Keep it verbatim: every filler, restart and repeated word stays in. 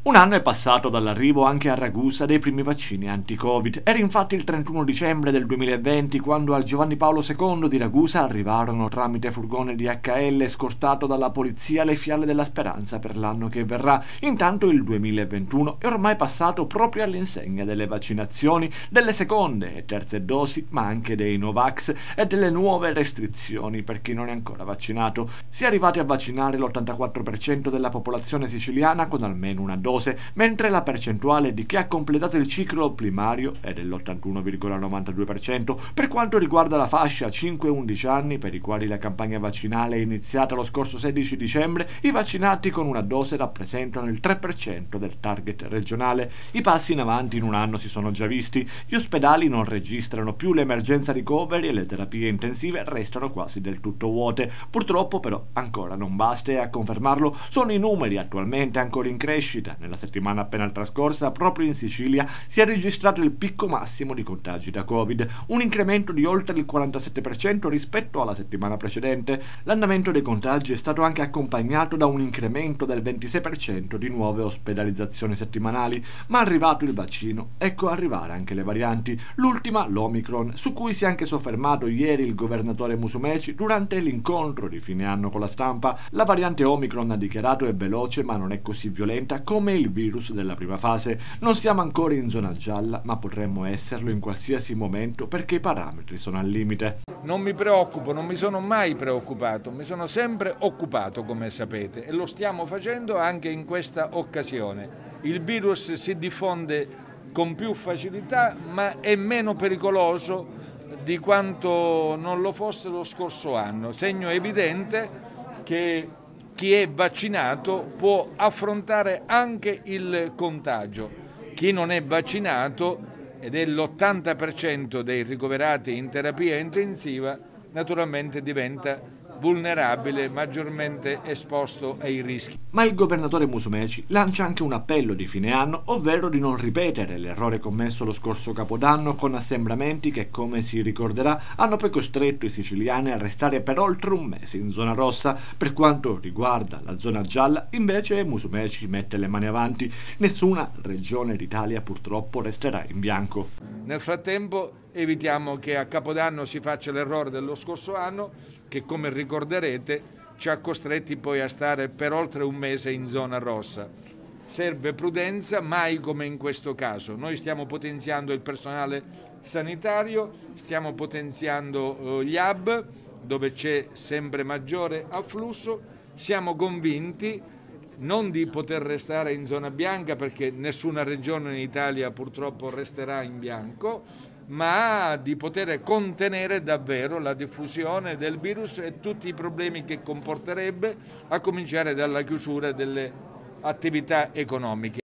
Un anno è passato dall'arrivo anche a Ragusa dei primi vaccini anti-Covid. Era infatti il trentuno dicembre del duemilaventi quando al Giovanni Paolo secondo di Ragusa arrivarono tramite furgone di acca elle scortato dalla polizia le fiale della speranza per l'anno che verrà. Intanto il duemilaventuno è ormai passato proprio all'insegna delle vaccinazioni, delle seconde e terze dosi, ma anche dei Novax e delle nuove restrizioni per chi non è ancora vaccinato. Si è arrivati a vaccinare l'ottantaquattro per cento della popolazione siciliana con almeno una dose, mentre la percentuale di chi ha completato il ciclo primario è dell'ottantuno virgola novantadue per cento. Per quanto riguarda la fascia cinque undici anni, per i quali la campagna vaccinale è iniziata lo scorso sedici dicembre, i vaccinati con una dose rappresentano il tre per cento del target regionale. I passi in avanti in un anno si sono già visti. Gli ospedali non registrano più l'emergenza ricoveri e le terapie intensive restano quasi del tutto vuote. Purtroppo però ancora non basta e a confermarlo sono i numeri attualmente ancora in crescita. Nella settimana appena trascorsa, proprio in Sicilia, si è registrato il picco massimo di contagi da Covid, un incremento di oltre il quarantasette per cento rispetto alla settimana precedente. L'andamento dei contagi è stato anche accompagnato da un incremento del ventisei per cento di nuove ospedalizzazioni settimanali, ma arrivato il vaccino, ecco arrivare anche le varianti. L'ultima, l'Omicron, su cui si è anche soffermato ieri il governatore Musumeci durante l'incontro di fine anno con la stampa. La variante Omicron, ha dichiarato, è veloce ma non è così violenta come il virus della prima fase. Non siamo ancora in zona gialla, ma potremmo esserlo in qualsiasi momento perché i parametri sono al limite. Non mi preoccupo, non mi sono mai preoccupato, mi sono sempre occupato, come sapete, e lo stiamo facendo anche in questa occasione. Il virus si diffonde con più facilità, ma è meno pericoloso di quanto non lo fosse lo scorso anno, segno evidente che chi è vaccinato può affrontare anche il contagio. Chi non è vaccinato, ed è l'ottanta per cento dei ricoverati in terapia intensiva, naturalmente diventa vulnerabile, maggiormente esposto ai rischi. Ma il governatore Musumeci lancia anche un appello di fine anno, ovvero di non ripetere l'errore commesso lo scorso Capodanno con assembramenti che, come si ricorderà, hanno poi costretto i siciliani a restare per oltre un mese in zona rossa. Per quanto riguarda la zona gialla, invece, Musumeci mette le mani avanti. Nessuna regione d'Italia purtroppo resterà in bianco. Nel frattempo evitiamo che a Capodanno si faccia l'errore dello scorso anno, che, come ricorderete, ci ha costretti poi a stare per oltre un mese in zona rossa. Serve prudenza, mai come in questo caso. Noi stiamo potenziando il personale sanitario, stiamo potenziando gli hub, dove c'è sempre maggiore afflusso. Siamo convinti non di poter restare in zona bianca, perché nessuna regione in Italia purtroppo resterà in bianco, ma di poter contenere davvero la diffusione del virus e tutti i problemi che comporterebbe, a cominciare dalla chiusura delle attività economiche.